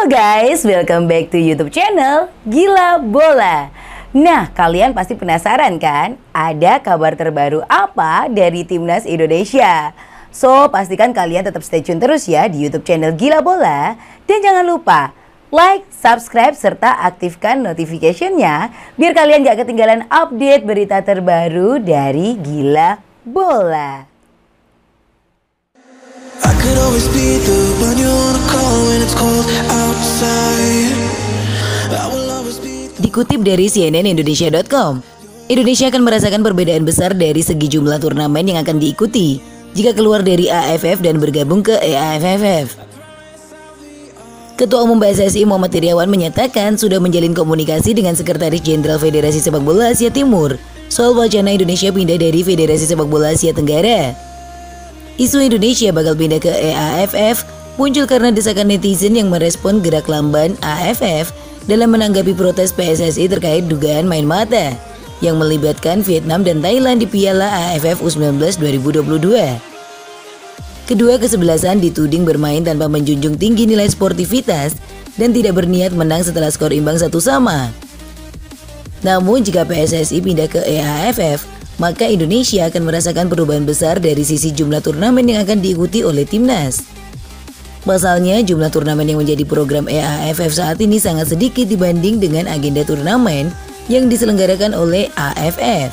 Halo guys, welcome back to YouTube channel Gila Bola. Nah, kalian pasti penasaran kan? Ada kabar terbaru apa dari Timnas Indonesia? So, pastikan kalian tetap stay tune terus ya di YouTube channel Gila Bola. Dan jangan lupa like, subscribe, serta aktifkan notification-nya biar kalian gak ketinggalan update berita terbaru dari Gila Bola. Dikutip dari cnnindonesia.com, Indonesia akan merasakan perbedaan besar dari segi jumlah turnamen yang akan diikuti jika keluar dari AFF dan bergabung ke EAFF. Ketua Umum PSSI Muhammad Iryawan menyatakan sudah menjalin komunikasi dengan Sekretaris Jenderal Federasi Sepak Bola Asia Timur soal wacana Indonesia pindah dari Federasi Sepak Bola Asia Tenggara. Isu Indonesia bakal pindah ke EAFF muncul karena desakan netizen yang merespon gerak lamban AFF dalam menanggapi protes PSSI terkait dugaan main mata yang melibatkan Vietnam dan Thailand di Piala AFF U19 2022. Kedua kesebelasan dituding bermain tanpa menjunjung tinggi nilai sportivitas dan tidak berniat menang setelah skor imbang 1-1. Namun jika PSSI pindah ke EAFF, maka Indonesia akan merasakan perubahan besar dari sisi jumlah turnamen yang akan diikuti oleh timnas. Pasalnya, jumlah turnamen yang menjadi program EAFF saat ini sangat sedikit dibanding dengan agenda turnamen yang diselenggarakan oleh AFF.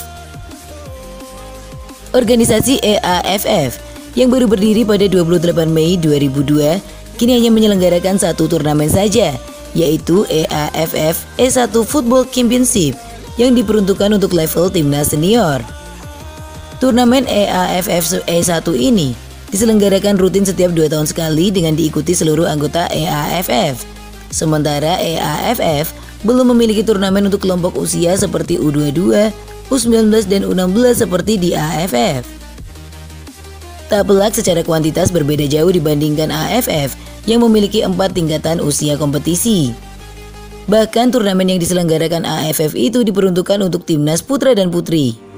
Organisasi EAFF yang baru berdiri pada 28 Mei 2002 kini hanya menyelenggarakan satu turnamen saja, yaitu EAFF E1 Football Championship yang diperuntukkan untuk level timnas senior. Turnamen EAFF E1 ini diselenggarakan rutin setiap 2 tahun sekali dengan diikuti seluruh anggota EAFF. Sementara EAFF belum memiliki turnamen untuk kelompok usia seperti U22, U19 dan U16 seperti di AFF. Tak pelak secara kuantitas berbeda jauh dibandingkan AFF yang memiliki 4 tingkatan usia kompetisi. Bahkan turnamen yang diselenggarakan AFF itu diperuntukkan untuk timnas putra dan putri.